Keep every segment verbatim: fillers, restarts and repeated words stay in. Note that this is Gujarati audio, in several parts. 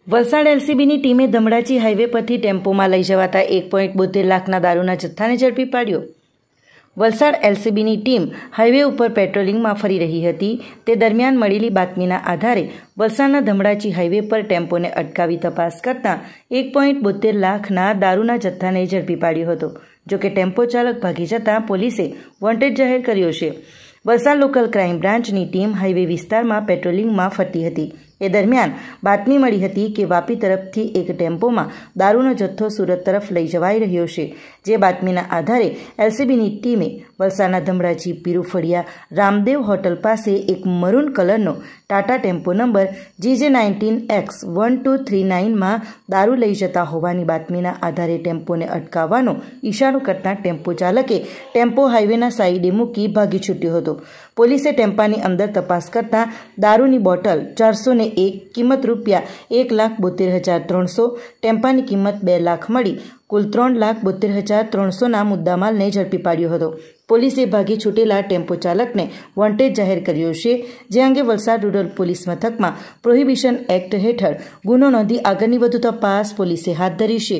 વલસાડ એલસીબીની ટીમે ધમડાચી હાઈવે પરથી ટેમ્પોમાં લઈ જવાતા એક પોઈન્ટ બોતેર લાખના દારૂના જથ્થાને ઝડપી પાડ્યો। વલસાડ એલસીબીની ટીમ હાઈવે ઉપર પેટ્રોલિંગમાં ફરી રહી હતી તે દરમિયાન મળેલી બાતમીના આધારે વલસાડના ધમડાચી હાઈવે પર ટેમ્પોને અટકાવી તપાસ કરતાં એક પોઈન્ટ બોતેર લાખના દારૂના જથ્થાને ઝડપી પાડ્યો હતો। જોકે ટેમ્પો ચાલક ભાગી જતાં પોલીસે વોન્ટેડ જાહેર કર્યો છે। વલસાડ લોકલ ક્રાઇમ બ્રાન્ચની ટીમ હાઈવે વિસ્તારમાં પેટ્રોલિંગમાં ફરતી હતી। એ દરમિયાન બાતમી મળી હતી કે વાપી તરફથી એક ટેમ્પોમાં દારૂનો જથ્થો સુરત તરફ લઈ જવાઈ રહ્યો છે। જે બાતમીના આધારે એલસીબીની ટીમે વલસાડના ધમડાચી પીરુફળિયા રામદેવ હોટલ પાસે એક મરૂન કલરનો Tata tempo number G J nineteen X one two three નાઇનમાં દારૂ લઈ જતા હોવાની બાતમીના આધારે ટેમ્પોને અટકાવવાનો ઇશારો કરતાં ટેમ્પો ચાલકે ટેમ્પો હાઈવેના સાઈડે મૂકી ભાગી છૂટ્યો હતો। પોલીસે ટેમ્પાની અંદર તપાસ કરતાં દારૂની બોટલ ચારસો ને એક કિંમત રૂપિયા એક લાખ બોતેર હજાર ત્રણસો ટેમ્પાની કિંમત બે લાખ મળી કુલ ત્રણ લાખ બોતેર હજાર ત્રણસોના મુદ્દામાલને ઝડપી પાડ્યો હતો। પોલીસે ભાગી છૂટેલા ટેમ્પો ચાલકને વોન્ટેડ જાહેર કર્યો છે, જે અંગે વલસાડ રૂરલ પોલીસ મથકમાં પ્રોહિબિશન એક્ટ હેઠળ ગુનો નોંધી આગળની વધુ તપાસ પોલીસે હાથ ધરી છે।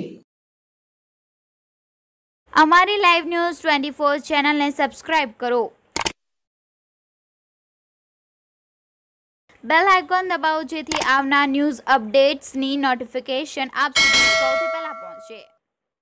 અમારી લાઈવ ન્યૂઝ ટ્વેન્ટી ફોર ચેનલને સબસ્ક્રાઇબ કરો, બેલ આઇકોન દબાવો જેથી આવનાર ન્યૂઝ અપડેટ્સની નોટિફિકેશન આપ સુધી સૌથી પહેલા